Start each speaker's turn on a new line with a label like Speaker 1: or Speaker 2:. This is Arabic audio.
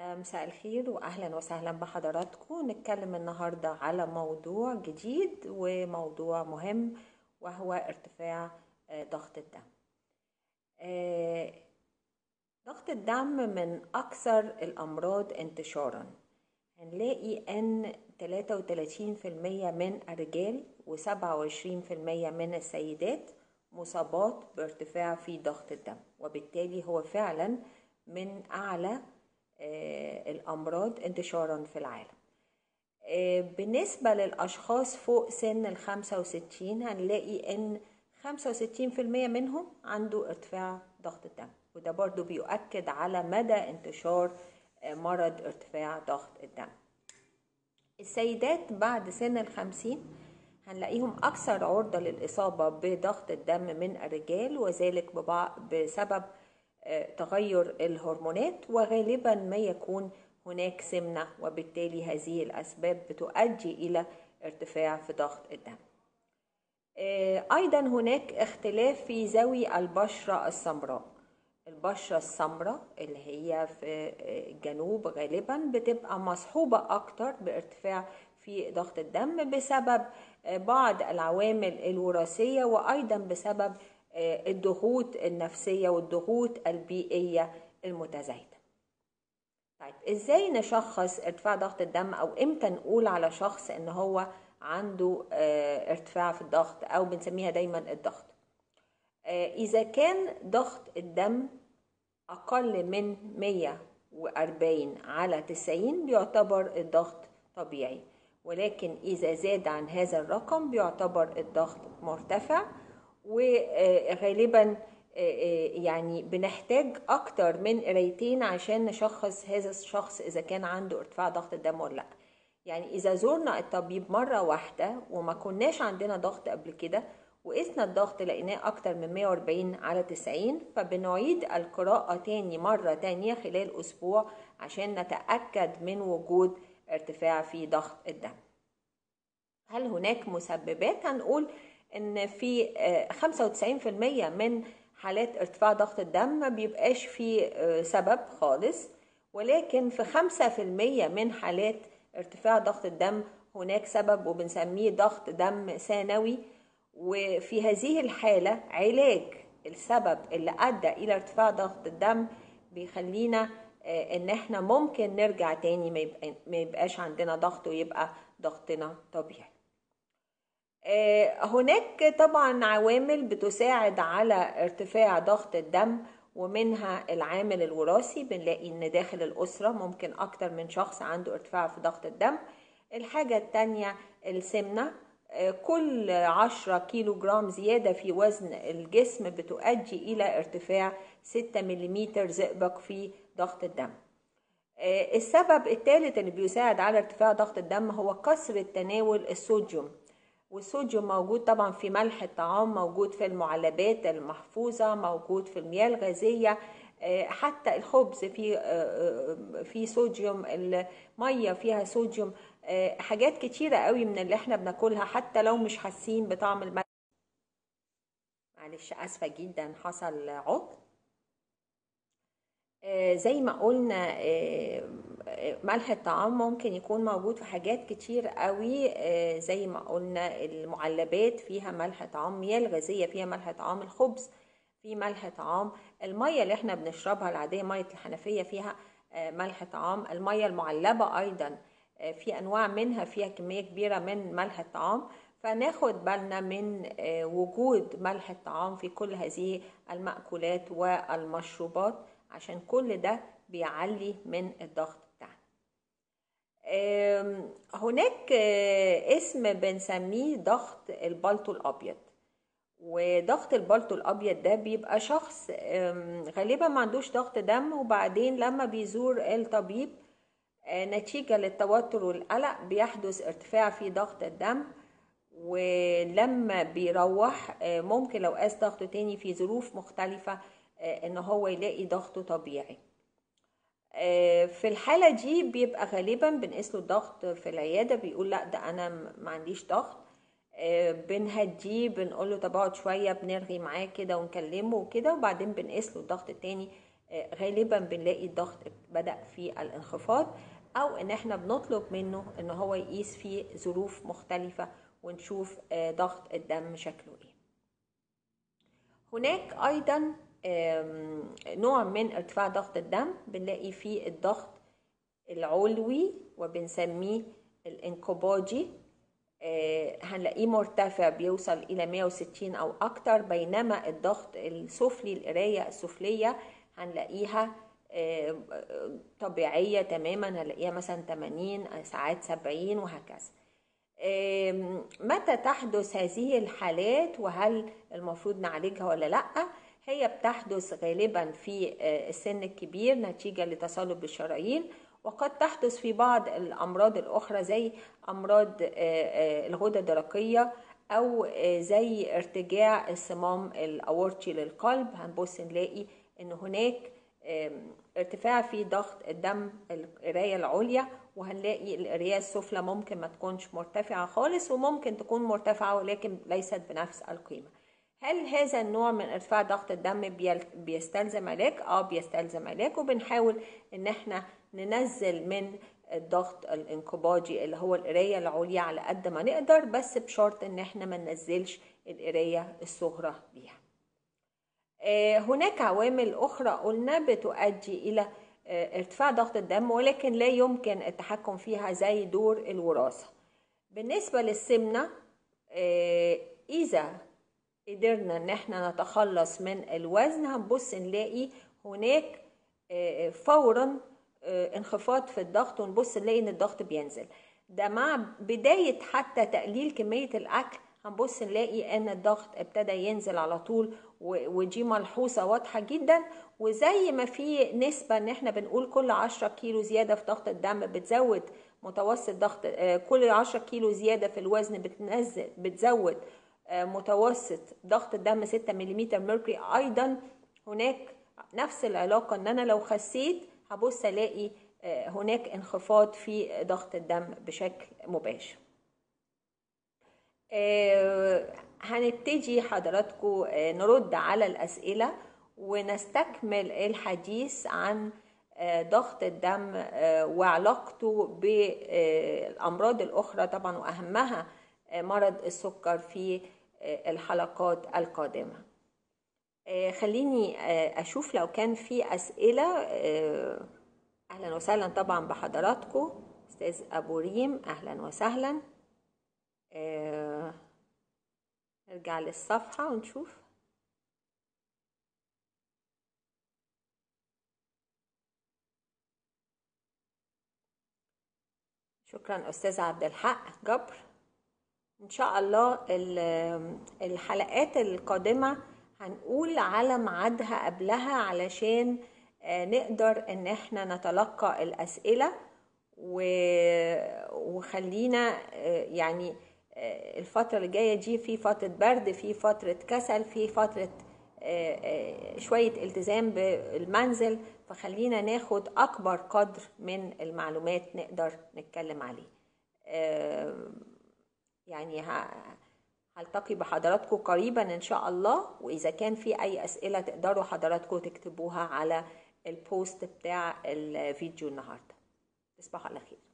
Speaker 1: مساء الخير وأهلا وسهلا بحضراتكم. نتكلم النهاردة على موضوع جديد وموضوع مهم، وهو ارتفاع ضغط الدم. ضغط الدم من أكثر الأمراض انتشارا. هنلاقي أن 33% من الرجال و27% من السيدات مصابات بارتفاع في ضغط الدم، وبالتالي هو فعلا من أعلى الأمراض انتشارا في العالم. بالنسبة للأشخاص فوق سن 65 هنلاقي أن 65% منهم عنده ارتفاع ضغط الدم، وده برضو بيؤكد على مدى انتشار مرض ارتفاع ضغط الدم. السيدات بعد سن 50 هنلاقيهم أكثر عرضة للإصابة بضغط الدم من الرجال، وذلك بسبب تغير الهرمونات، وغالبا ما يكون هناك سمنة، وبالتالي هذه الأسباب بتؤدي إلى ارتفاع في ضغط الدم. أيضا هناك اختلاف في ذوي البشرة السمراء. البشرة السمراء اللي هي في الجنوب غالبا بتبقى مصحوبة أكتر بارتفاع في ضغط الدم بسبب بعض العوامل الوراثية، وأيضا بسبب الضغوط النفسية والضغوط البيئية المتزايدة. طيب إزاي نشخص ارتفاع ضغط الدم، أو إمتى نقول على شخص إن هو عنده ارتفاع في الضغط، أو بنسميها دايما الضغط؟ إذا كان ضغط الدم أقل من 140/90 بيعتبر الضغط طبيعي، ولكن إذا زاد عن هذا الرقم بيعتبر الضغط مرتفع، وغالبا يعني بنحتاج أكتر من قرايتين عشان نشخص هذا الشخص إذا كان عنده ارتفاع ضغط الدم ولا لأ. يعني إذا زورنا الطبيب مرة واحدة وما كناش عندنا ضغط قبل كده، وقسنا الضغط لقيناه أكتر من 140/90، فبنعيد القراءة تاني مرة تانية خلال أسبوع عشان نتأكد من وجود ارتفاع في ضغط الدم. هل هناك مسببات؟ هنقول إن في 95% من حالات ارتفاع ضغط الدم ما بيبقاش في سبب خالص، ولكن في 5% من حالات ارتفاع ضغط الدم هناك سبب، وبنسميه ضغط دم ثانوي. وفي هذه الحالة علاج السبب اللي أدى إلى ارتفاع ضغط الدم بيخلينا إن احنا ممكن نرجع تاني ما يبقاش عندنا ضغط، ويبقى ضغطنا طبيعي. هناك طبعا عوامل بتساعد على ارتفاع ضغط الدم، ومنها العامل الوراثي. بنلاقي ان داخل الأسرة ممكن اكتر من شخص عنده ارتفاع في ضغط الدم. الحاجة التانية السمنة. كل 10 كيلو جرام زيادة في وزن الجسم بتؤدي إلى ارتفاع 6 ملم زئبق في ضغط الدم. السبب الثالث اللي بيساعد على ارتفاع ضغط الدم هو كثرة تناول الصوديوم. والصوديوم موجود طبعا في ملح الطعام، موجود في المعلبات المحفوظة، موجود في المياه الغازية، حتى الخبز فيه صوديوم، المية فيها صوديوم، حاجات كتيرة قوي من اللي احنا بناكلها حتى لو مش حاسين بطعم الملح. معلش اسفة جدا، حصل عطل. زي ما قلنا ملح الطعام ممكن يكون موجود في حاجات كتير قوي، زي ما قلنا المعلبات فيها ملح طعام، المياه الغازية فيها ملح طعام، الخبز فيه ملح طعام، المية اللي احنا بنشربها العادية مية الحنفية فيها ملح طعام، المية المعلبة أيضا في أنواع منها فيها كمية كبيرة من ملح الطعام. فناخد بالنا من وجود ملح الطعام في كل هذه المأكولات والمشروبات، عشان كل ده بيعلي من الضغط بتاعنا. هناك اسم بنسميه ضغط البلطو الأبيض. وضغط البلطو الأبيض ده بيبقى شخص غالبا ما عندوش ضغط دم، وبعدين لما بيزور الطبيب نتيجة للتوتر والقلق بيحدث ارتفاع في ضغط الدم، ولما بيروح ممكن لو قاس ضغطه تاني في ظروف مختلفة ان هو يلاقي ضغطه طبيعي. في الحالة دي بيبقى غالبا بنقيس له الضغط في العيادة، بيقول لا ده انا ما عنديش ضغط، بنهديه، بنقول له طب اقعد شوية، بنرغي معاه كده ونكلمه وكده، وبعدين بنقيس له الضغط التاني غالبا بنلاقي الضغط بدأ في الانخفاض، او ان احنا بنطلب منه ان هو يقيس في ظروف مختلفة ونشوف ضغط الدم شكله ايه. هناك ايضا نوع من ارتفاع ضغط الدم بنلاقي فيه الضغط العلوي وبنسميه الانكوباجي، هنلاقيه مرتفع بيوصل إلى 160 أو أكتر، بينما الضغط السفلي القراية السفلية هنلاقيها طبيعية تماما، هنلاقيها مثلا 80 ساعات 70 وهكذا. متى تحدث هذه الحالات وهل المفروض نعالجها ولا لأ؟ هي بتحدث غالبا في السن الكبير نتيجة لتصلب الشرايين، وقد تحدث في بعض الأمراض الأخرى زي أمراض الغدة الدرقية أو زي ارتجاع الصمام الأورطي للقلب. هنبص نلاقي إن هناك ارتفاع في ضغط الدم القراية العليا، وهنلاقي القراية السفلى ممكن ما تكونش مرتفعة خالص وممكن تكون مرتفعة ولكن ليست بنفس القيمة. هل هذا النوع من ارتفاع ضغط الدم بيستلزم علاج؟ بيستلزم علاج، وبنحاول ان احنا ننزل من الضغط الانقباضي اللي هو القرايه العليا على قد ما نقدر، بس بشرط ان احنا ما ننزلش القرايه الصغرى بيها. هناك عوامل اخرى قلنا بتؤدي الى ارتفاع ضغط الدم ولكن لا يمكن التحكم فيها زي دور الوراثه. بالنسبه للسمنه، اذا قدرنا ان احنا نتخلص من الوزن هنبص نلاقي هناك فورا انخفاض في الضغط، ونبص نلاقي ان الضغط بينزل. ده مع بداية حتى تقليل كمية الاكل هنبص نلاقي ان الضغط ابتدى ينزل على طول، ودي ملحوظة واضحة جدا. وزي ما في نسبة ان احنا بنقول كل 10 كيلو زيادة في ضغط الدم بتزود متوسط ضغط، كل 10 كيلو زيادة في الوزن بتزود متوسط ضغط الدم 6 ملم ميركوري. ايضا هناك نفس العلاقة، ان انا لو خسيت هبص الاقي هناك انخفاض في ضغط الدم بشكل مباشر. هنبتدي حضراتكم نرد على الأسئلة ونستكمل الحديث عن ضغط الدم وعلاقته بالأمراض الأخرى طبعا، وأهمها مرض السكر في الحلقات القادمة. خليني أشوف لو كان في أسئلة. أهلا وسهلا طبعا بحضراتكم. أستاذ أبو ريم أهلا وسهلا. نرجع للصفحة ونشوف. شكرا أستاذ عبد الحق جبر. إن شاء الله الحلقات القادمة هنقول على ميعادها قبلها علشان نقدر إن احنا نتلقى الأسئلة، وخلينا يعني الفترة اللي جاية دي في فترة برد، في فترة كسل، في فترة شوية التزام بالمنزل، فخلينا ناخد أكبر قدر من المعلومات نقدر نتكلم عليه. يعني هلتقي بحضراتكم قريبا إن شاء الله، وإذا كان في أي أسئلة تقدروا حضراتكم تكتبوها على البوست بتاع الفيديو النهاردة. تصبحوا على خير.